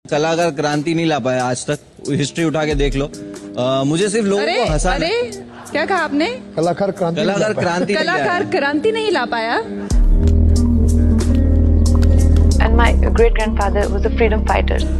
कलाकार क्रांति नहीं ला पाया आज तक, हिस्ट्री उठा के देख लो। मुझे सिर्फ लोगों को हंसाना। अरे क्या कहा आपने? कलाकार क्रांति नहीं ला पाया। And my great grandfather was a freedom fighter.